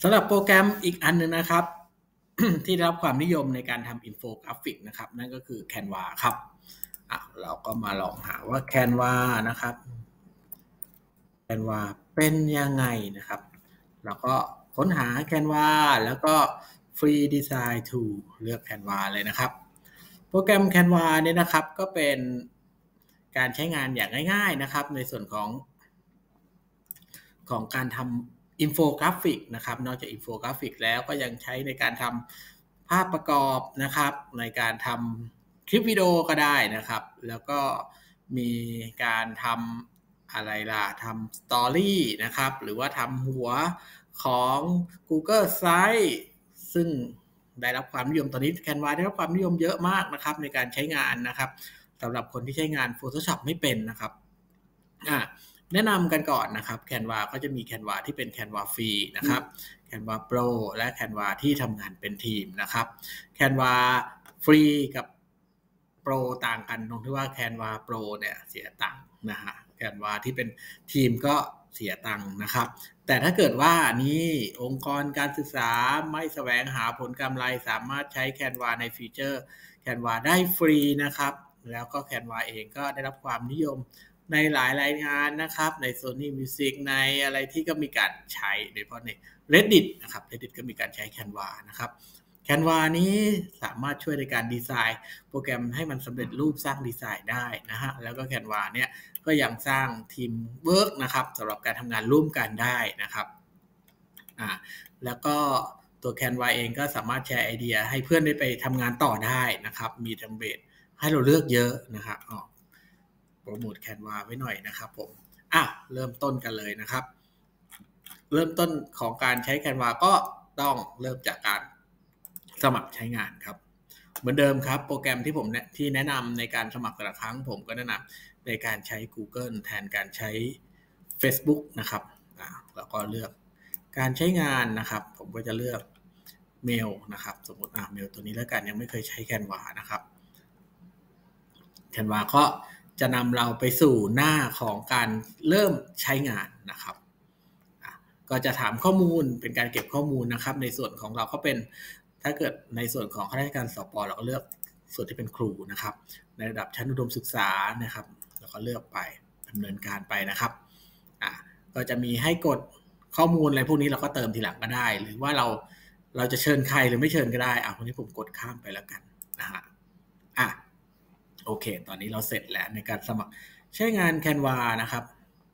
สำหรับโปรแกรมอีกอันหนึ่งนะครับ ที่ได้รับความนิยมในการทำอินโฟกราฟิกนะครับนั่นก็คือ Canva ครับเราก็มาลองหาว่า Canva นะครับ Canva เป็นยังไงนะครับเราก็ค้นหา Canva แล้วก็ Free Design Tool เลือก Canva เลยนะครับโปรแกรม Canva เนี่ยนะครับก็เป็นการใช้งานอย่างง่ายๆนะครับในส่วนของการทำอินโฟกราฟิกนะครับนอกจากอินโฟกราฟิกแล้วก็ยังใช้ในการทำภาพประกอบนะครับในการทำคลิปวิดีโอก็ได้นะครับแล้วก็มีการทำอะไรล่ะทำสตอรี่นะครับหรือว่าทำหัวของ Google Site ซึ่งได้รับความนิยมตอนนี้ Canva ได้รับความนิยมเยอะมากนะครับในการใช้งานนะครับสำหรับคนที่ใช้งาน Photoshop ไม่เป็นนะครับแนะนำกันก่อนนะครับ Canva ก็จะมี Canva ที่เป็น Canva ฟรีนะครับ Canva Pro และ Canva ที่ทำงานเป็นทีมนะครับ Canva ฟรีกับ Pro ต่างกันตรงที่ว่า Canva Pro เนี่ยเสียตังค์นะฮะ Canva ที่เป็นทีมก็เสียตังค์นะครับแต่ถ้าเกิดว่านี่องค์กรการศึกษาไม่แสวงหาผลกำไรสามารถใช้ Canva ในฟีเจอร์ Canva ได้ฟรีนะครับแล้วก็ Canva เองก็ได้รับความนิยมในหลายรายงานนะครับใน Sony Music ในอะไรที่ก็มีการใช้โดยเฉพาะใน Reddit นะครับ Reddit ก็มีการใช้ Canva นะครับ Canva นี้สามารถช่วยในการดีไซน์โปรแกรมให้มันสำเร็จรูปสร้างดีไซน์ได้นะฮะแล้วก็ Canva เนี่ยก็ยังสร้างทีมเวิร์กนะครับสำหรับการทำงานร่วมกันได้นะครับแล้วก็ตัว Canva เองก็สามารถแชร์ไอเดียให้เพื่อนได้ไปทำงานต่อได้นะครับมีเทมเพลตให้เราเลือกเยอะนะครับโปรโมท Canva ไว้หน่อยนะครับผมเริ่มต้นกันเลยนะครับเริ่มต้นของการใช้ Canva ก็ต้องเริ่มจากการสมัครใช้งานครับเหมือนเดิมครับโปรแกรมที่แนะนำในการสมัครแต่ละครั้งผมก็แนะนำในการใช้ Google แทนการใช้ Facebook นะครับแล้วก็เลือกการใช้งานนะครับผมก็จะเลือกเมลนะครับสมมติเมลตัวนี้แล้วกันยังไม่เคยใช้ Canva นะครับ Canva ก็จะนำเราไปสู่หน้าของการเริ่มใช้งานนะครับก็จะถามข้อมูลเป็นการเก็บข้อมูลนะครับในส่วนของเราก็เป็นถ้าเกิดในส่วนของข้าราชการสป.เราก็เลือกส่วนที่เป็นครูนะครับในระดับชั้นอุดมศึกษานะครับแล้วก็เลือกไปดำเนินการไปนะครับก็จะมีให้กดข้อมูลอะไรพวกนี้เราก็เติมทีหลังก็ได้หรือว่าเราจะเชิญใครหรือไม่เชิญก็ได้วันนี้ผมกดข้ามไปแล้วกันนะฮะโอเคตอนนี้เราเสร็จแล้วในการสมัครใช้งาน Canva นะครับ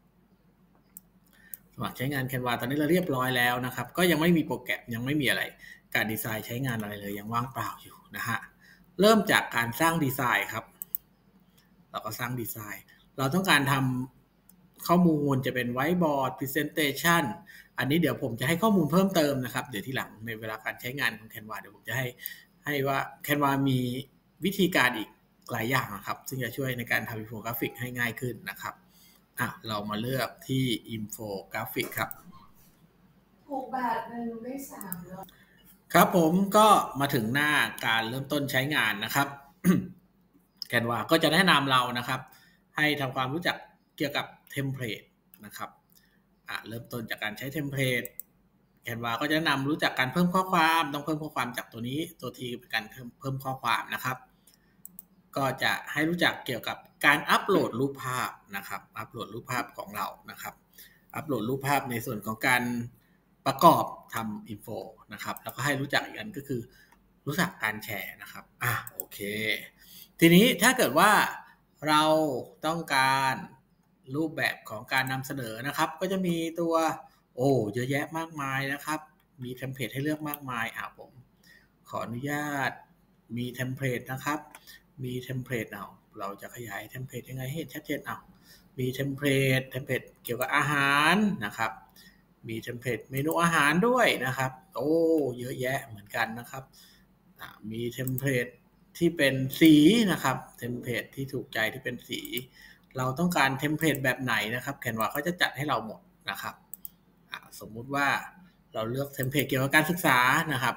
สมัครใช้งาน Canva ตอนนี้เราเรียบร้อยแล้วนะครับก็ยังไม่มีโปรแกรมยังไม่มีอะไรการดีไซน์ใช้งานอะไรเลยยังว่างเปล่าอยู่นะฮะเริ่มจากการสร้างดีไซน์ครับเราก็สร้างดีไซน์เราต้องการทำข้อมูลจะเป็นไวท์บอร์ด Presentation อันนี้เดี๋ยวผมจะให้ข้อมูลเพิ่มเติมนะครับเดี๋ยวทีหลังในเวลาการใช้งานของ Canva เดี๋ยวผมจะให้ว่า Canva มีวิธีการอีกหลายอย่างนะครับซึ่งจะช่วยในการทำอินโฟกราฟิกให้ง่ายขึ้นนะครับเรามาเลือกที่อินโฟกราฟิกครับ 6 บาทนึงได้3 ครับผมก็มาถึงหน้าการเริ่มต้นใช้งานนะครับ Canva ก็จะแนะนำเรานะครับให้ทำความรู้จักเกี่ยวกับเทมเพลตนะครับเริ่มต้นจากการใช้เทมเพลต Canva ก็จะแนะนำรู้จักการเพิ่มข้อความต้องเพิ่มข้อความจากตัวนี้ตัวทีเป็นการเพิ่มข้อความนะครับก็จะให้รู้จักเกี่ยวกับการอัปโหลดรูปภาพนะครับอัปโหลดรูปภาพของเรานะครับอัปโหลดรูปภาพในส่วนของการประกอบทำอินโฟนะครับแล้วก็ให้รู้จักอีกอันก็คือรู้จักการแชร์นะครับโอเคทีนี้ถ้าเกิดว่าเราต้องการรูปแบบของการนำเสนอนะครับก็จะมีตัวเยอะแยะมากมายนะครับมีเทมเพลตให้เลือกมากมายผมขออนุญาตมีเทมเพลตนะครับมีเทมเพลตเราจะขยายเทมเพลตยังไงให้ชัดเจนมีเทมเพลตเกี่ยวกับอาหารนะครับมีเทมเพลตเมนูอาหารด้วยนะครับเยอะแยะเหมือนกันนะครับมีเทมเพลตที่เป็นสีนะครับเทมเพลตที่ถูกใจที่เป็นสีเราต้องการเทมเพลตแบบไหนนะครับCanvaเขาจะจัดให้เราหมดนะครับสมมุติว่าเราเลือกเทมเพลตเกี่ยวกับการศึกษานะครับ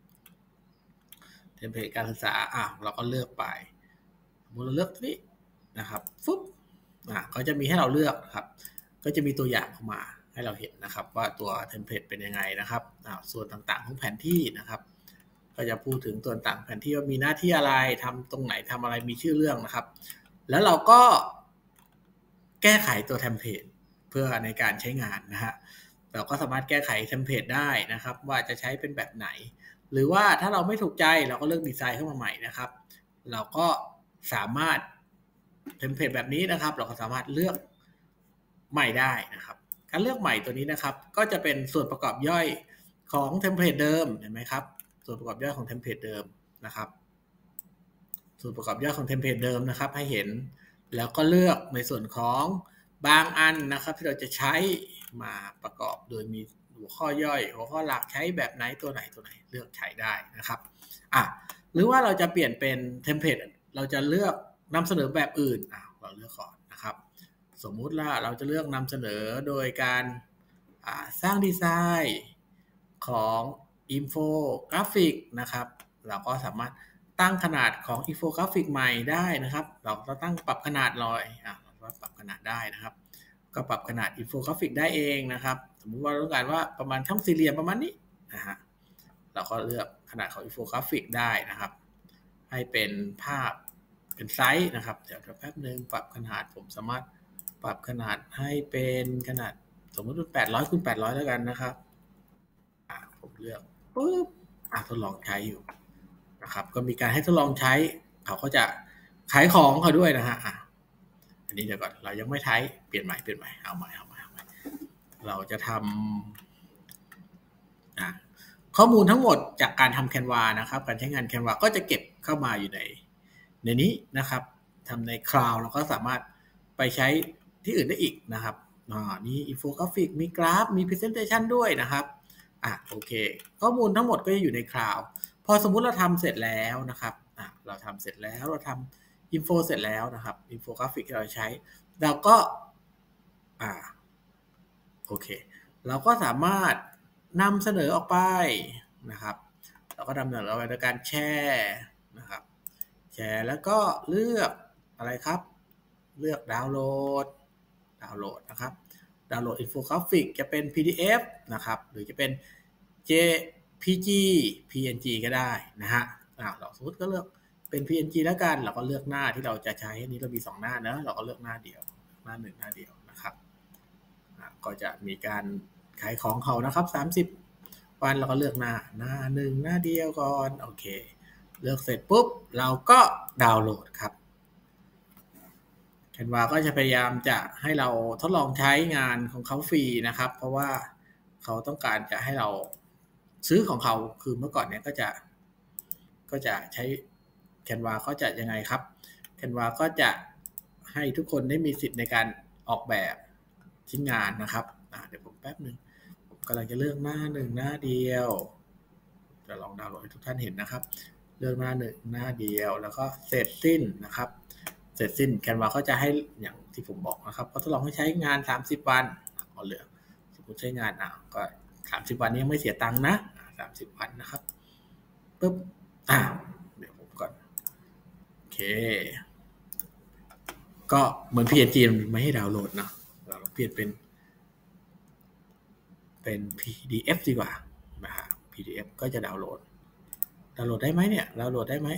เทมเพลตการศึกษาเราก็เลือกไปสมมติเราเลือกนี้นะครับฟุ๊บก็จะมีให้เราเลือกครับก็จะมีตัวอย่างเข้ามาให้เราเห็นนะครับว่าตัวเทมเพลตเป็นยังไงนะครับส่วนต่างๆของแผนที่นะครับก็จะพูดถึงส่วนต่างแผนที่ว่ามีหน้าที่อะไรทำตรงไหนทำอะไรมีชื่อเรื่องนะครับแล้วเราก็แก้ไขตัวเทมเพลตเพื่อในการใช้งานนะฮะเราก็สามารถแก้ไขเทมเพลตได้นะครับว่าจะใช้เป็นแบบไหนหรือว่าถ้าเราไม่ถูกใจเราก็เลือกดีไซน์เข้ามาใหม่นะครับเราก็สามารถเทมเพลตแบบนี้นะครับเราก็สามารถเลือกใหม่ได้นะครับการเลือกใหม่ตัวนี้นะครับก็จะเป็นส่วนประกอบย่อยของเทมเพลตเดิมเห็นไหมครับส่วนประกอบย่อยของเทมเพลตเดิมนะครับส่วนประกอบย่อยของเทมเพลตเดิมนะครับให้เห็นแล้วก็เลือกในส่วนของบางอันนะครับที่เราจะใช้มาประกอบโดยมีหัวข้อย่อยหัวข้อหลักใช้แบบไหนตัวไหนเลือกใช้ได้นะครับหรือว่าเราจะเปลี่ยนเป็นเทมเพลตเราจะเลือกนำเสนอแบบอื่นเราเลือกก่อนนะครับสมมุติว่าเราจะเลือกนำเสนอโดยการสร้างดีไซน์ของอินโฟกราฟิกนะครับเราก็สามารถตั้งขนาดของอินโฟกราฟิกใหม่ได้นะครับเราก็ตั้งปรับขนาดเลยเราปรับขนาดได้นะครับก็ปรับขนาดอินโฟกราฟิกได้เองนะครับสมมุติว่าเราต้องการว่าประมาณช่องสี่เหลี่ยมประมาณนี้นะฮะเราก็เลือกขนาดของอินโฟกราฟิกได้นะครับให้เป็นภาพเป็นไซส์นะครับเดี๋ยวแป๊บนึงปรับขนาดผมสามารถปรับขนาดให้เป็นขนาดสมมติเป็น800 × 800แล้วกันนะครับผมเลือกปุ๊บทดลองใช้อยู่นะครับก็มีการให้ทดลองใช้เขาก็จะขายของเขาด้วยนะฮะอันนี้เดี๋ยวก่อนเรายังไม่ใช้เปลี่ยนใหม่เอาใหม่เราจะทำข้อมูลทั้งหมดจากการทำ Canva นะครับการใช้งาน Canva ก็จะเก็บเข้ามาอยู่ในนี้นะครับทำใน Cloud เราก็สามารถไปใช้ที่อื่นได้อีกนะครับนี่อินโฟกราฟิกมีกราฟมี Presentation ด้วยนะครับโอเคข้อมูลทั้งหมดก็จะอยู่ใน Cloud พอสมมุติเราทำเสร็จแล้วนะครับเราทำเสร็จแล้วเราทำอินโฟเสร็จแล้วนะครับอินโฟกราฟิกที่เราใช้เราก็โอเคเราก็สามารถนำเสนอออกไปนะครับเราก็นำเสนอออกไปโดยการแชร์นะครับแชร์แล้วก็เลือกอะไรครับเลือกดาวน์โหลดนะครับดาวน์โหลดอินโฟกราฟิกจะเป็น PDF นะครับหรือจะเป็น JPG PNG ก็ได้นะฮะเราสมมติก็เลือกเป็น PNG แล้วกันเราก็เลือกหน้าที่เราจะใช้อันนี้เรามี2หน้านะเราก็เลือกหน้าเดียวหน้า1หน้าเดียวนะครับก็จะมีการขายของเขานะครับ30 วันเราก็เลือกหน้า1หน้าเดียวก่อนโอเคเลือกเสร็จปุ๊บเราก็ดาวน์โหลดครับ Canva ก็จะพยายามจะให้เราทดลองใช้งานของเขาฟรีนะครับเพราะว่าเขาต้องการจะให้เราซื้อของเขาคือเมื่อก่อนเนี่ยก็จะใช้ Canva ก็จะยังไงครับ Canva ก็จะให้ทุกคนได้มีสิทธิ์ในการออกแบบชิ้นงานนะครับเดี๋ยวผมแป๊บนึงผมกำลังจะเลือกหน้า1หน้าเดียวจะลองดาวน์โหลดให้ทุกท่านเห็นนะครับเลือกหน้า1หน้าเดียวแล้วก็เสร็จสิ้นนะครับเสร็จสิ้น Canva ก็จะให้อย่างที่ผมบอกนะครับเขาทดลองให้ใช้งาน30 วันเอาเหลือสมมติใช้งานก็30 วันนี้ยังไม่เสียตังค์นะ30 วันนะครับปุ๊บเดี๋ยวผมก่อนโอเคก็เหมือน PNG ไม่ให้ดาวน์โหลดนะเราเปลี่ยนเป็น PDF ดีกว่าPDF ก็จะดาวน์โหลดได้ไหมเนี่ยดาวน์โหลดได้ไหม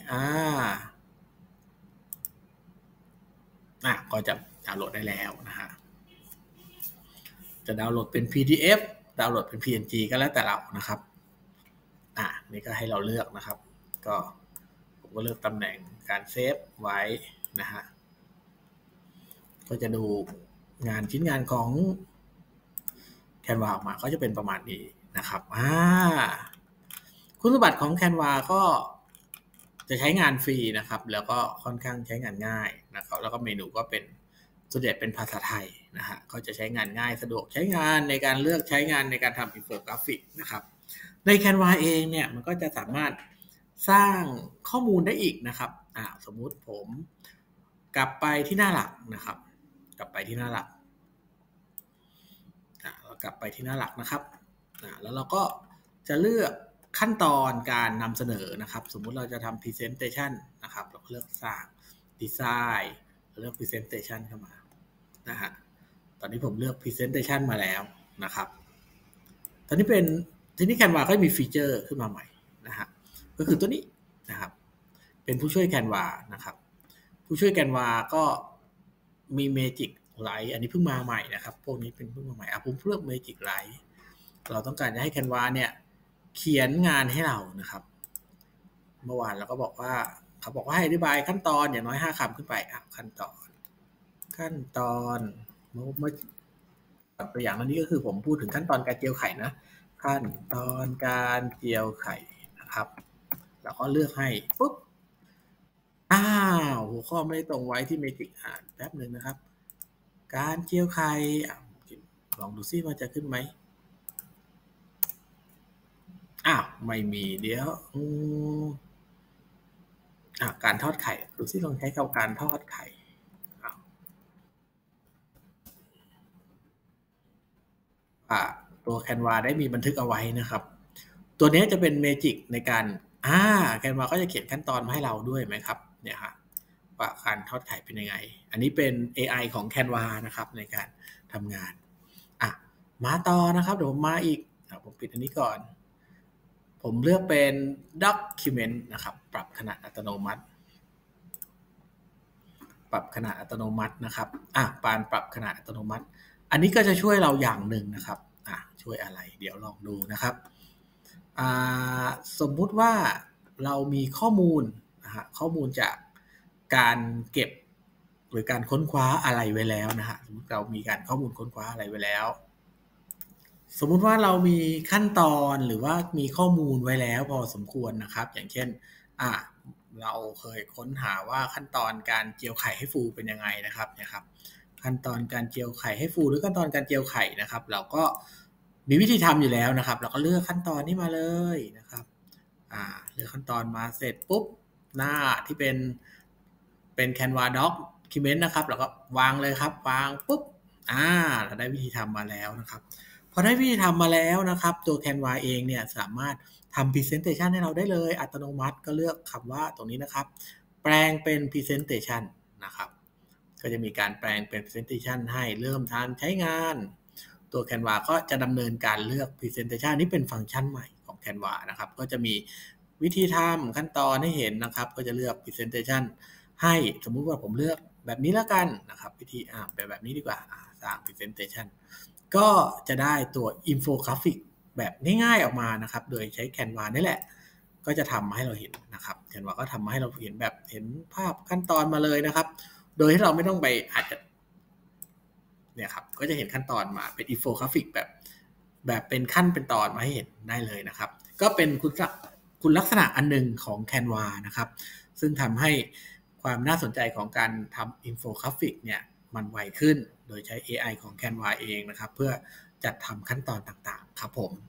ก็จะดาวน์โหลดได้แล้วนะฮะจะดาวน์โหลดเป็น PDF ดาวน์โหลดเป็น PNG ก็แล้วแต่เรานะครับนี่ก็ให้เราเลือกนะครับก็ผมก็เลือกตำแหน่งการเซฟไว้นะฮะก็จะดูงานชิ้นงานของ Canva ออกมาก็จะเป็นประมาณนี้นะครับคุณสมบัติของ Canva ก็จะใช้งานฟรีนะครับแล้วก็ค่อนข้างใช้งานง่ายนะครับแล้วก็เมนูก็เป็นส่วนใหญ่เป็นภาษาไทยนะฮะก็จะใช้งานง่ายสะดวกใช้งานในการเลือกใช้งานในการทำอินโฟกราฟิกนะครับใน Canva เองเนี่ยมันก็จะสามารถสร้างข้อมูลได้อีกนะครับสมมุติผมกลับไปที่หน้าหลักนะครับกลับไปที่หน้าหลักเรากลับไปที่หน้าหลักนะครับแล้วเราก็จะเลือกขั้นตอนการนำเสนอนะครับสมมุติเราจะทำ Presentation นะครับเราก็เลือกสร้าง Design เลือก Presentation เข้ามานะฮะตอนนี้ผมเลือก Presentation มาแล้วนะครับตอนนี้เป็นทีนี้ Canva ก็มีฟีเจอร์ขึ้นมาใหม่นะฮะก็คือตัวนี้นะครับเป็นผู้ช่วย Canva นะครับผู้ช่วย Canva ก็มี Magic Light อันนี้เพิ่งมาใหม่นะครับพวกนี้เป็นเพิ่งมาใหม่ผมเลือก Magic Light เราต้องการจะให้ Canva เนี่ยเขียนงานให้เรานะครับเมื่อวานเราก็บอกว่าเขาบอกว่าให้อธิบายขั้นตอนอย่างน้อย5 คำขึ้นไปขั้นตอนเมื่อตัวอย่างนี้ก็คือผมพูดถึงขั้นตอนการเจียวไข่นะขั้นตอนการเจียวไข่นะครับเราก็เลือกให้ปุ๊บหัวข้อไม่ตรงไว้ที่เมจิกแป๊บหนึ่งนะครับการเจียวไข่ลองดูซิมันจะขึ้นไหมไม่มีเดี๋ยวการทอดไข่ดูซิลองใช้คำการทอดไข่ตัว Canva ได้มีบันทึกเอาไว้นะครับตัวนี้จะเป็นเมจิกในการCanva ก็จะเขียนขั้นตอนมาให้เราด้วยไหมครับเนี่ยฮะว่าการทอดไข่เป็นยังไงอันนี้เป็น AI ของ Canva นะครับในการทำงานมาต่อนะครับเดี๋ยวผมมาอีกผมปิดอันนี้ก่อนผมเลือกเป็น Document นะครับปรับขนาดอัตโนมัตินะครับปานปรับขนาดอัตโนมัติอันนี้ก็จะช่วยเราอย่างหนึ่งนะครับช่วยอะไรเดี๋ยวลองดูนะครับสมมุติว่าเรามีข้อมูลข้อมูลจากการเก็บหรือการค้นคว้าอะไรไว้แล้วนะฮะสมมติเรามีการข้อมูลค้นคว้าอะไรไว้แล้วสมมุติว่าเรามีขั้นตอนหรือว่ามีข้อมูลไว้แล้วพอสมควรนะครับอย่างเช่นเราเคยค้นหาว่าขั้นตอนการเจียวไข่ให้ฟูเป็นยังไงนะครับเนี่ยครับขั้นตอนการเจียวไข่ให้ฟูหรือขั้นตอนการเจียวไข่นะครับเราก็มีวิธีทำอยู่แล้วนะครับเราก็เลือกขั้นตอนนี้มาเลยนะครับเลือกขั้นตอนมาเสร็จปุ๊บหน้าที่เป็นCanva Document นะครับเราก็วางเลยครับวางปุ๊บเราได้วิธีทำมาแล้วนะครับพอได้วิธีทำมาแล้วนะครับตัว Canva เองเนี่ยสามารถทำ Presentation ให้เราได้เลยอัตโนมัติก็เลือกคำว่าตรงนี้นะครับแปลงเป็น Presentation นะครับก็จะมีการแปลงเป็น Presentation ให้เริ่มทานใช้งานตัว Canva ก็จะดำเนินการเลือก Presentation นี้เป็นฟังก์ชันใหม่ของ Canva นะครับก็จะมีวิธีทำขั้นตอนให้เห็นนะครับก็จะเลือก Presentation ให้สมมุติว่าผมเลือกแบบนี้แล้วกันนะครับวิธีแบบนี้ดีกว่าสร้าง Presentation ก็จะได้ตัว Infographic แบบง่ายๆออกมานะครับโดยใช้ Canva นี่แหละก็จะทำมาให้เราเห็นนะครับ Canva ก็ทำมาให้เราเห็นแบบเห็นภาพขั้นตอนมาเลยนะครับโดยที่เราไม่ต้องไปอาจจะเนี่ยครับก็จะเห็นขั้นตอนมาเป็น Infographic แบบเป็นขั้นเป็นตอนมาให้เห็นได้เลยนะครับก็เป็นคุณลักษณะอันนึงของ Canva นะครับซึ่งทำให้ความน่าสนใจของการทำ Infographic เนี่ยมันไวขึ้นโดยใช้ AI ของ Canva เองนะครับเพื่อจัดทำขั้นตอนต่างๆครับผม